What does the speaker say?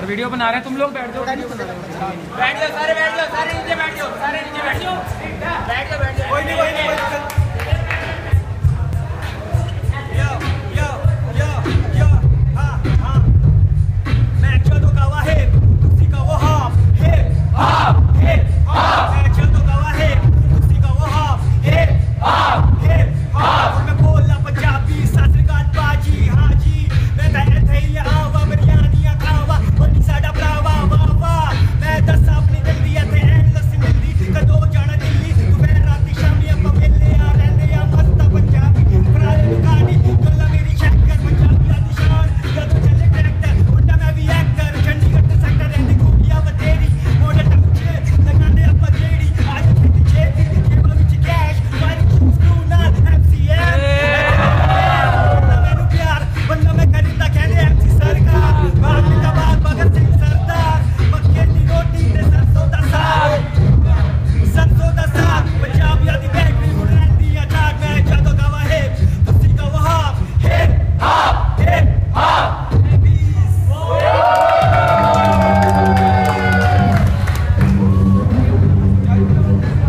और वीडियो बना रहे हैं, तुम लोग बैठ जाओ, बैठ जाओ सारे, बैठ जाओ सारे, नीचे बैठ जाओ, सारे नीचे बैठ जाओ, बैठ जाओ, कोई नहीं